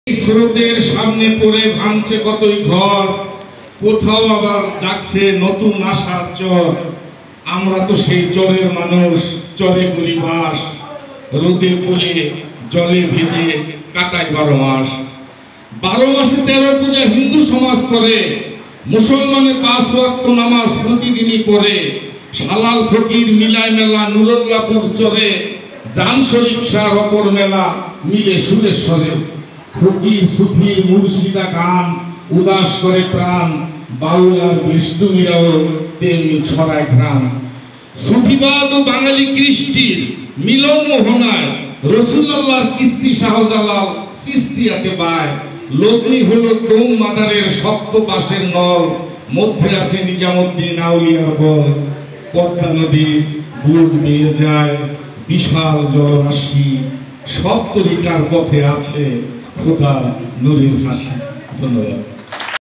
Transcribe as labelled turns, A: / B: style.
A: স্রোতের সামনে পড়ে ভাঙছে কতই ঘর, কোথাও আবার যাচ্ছে নতুন আশার চর। আমরা তো সেই চরের মানুষ, চরে করি বাস, রোদে পুড়ে জলে ভিজে কাটাই 12 মাস। 12 মাসে 13 পূজা হিন্দু সমাজ করে, মুসলমানের 5 ওয়াক্ত নামাজ প্রতিদিনই পড়ে। শালাল ফকির মিলায় মেলা নুরুল্লাহপুর চরে, জান শরীফ শাহ অপর মেলা মিলে সুরেশ্বরে। ফকির সুফি মুর্শিদা গান উদাস করে প্রাণ, বাউল আর বিষ্ণুমীরাও তেমনি ছড়ায় ঘ্রাণ। সুফিবাদ ও বাঙালি কৃষ্টির মিলন মোহনায়, রসুল্লাহর কিস্তি শাহজালাল চিস্তিয়াকে বায়। লগ্নি হলো দৌম মাদারের সপ্ত পাশের নল, মধ্যে আছে নিজামুদ্দিন আউলিয়ার বল। পদ্মা নদী বুক বেয়ে যায় বিশাল জলরাশি, সপ্তরিকার পথে আছে খোদার নূরের হাসি। ধন্যবাদ।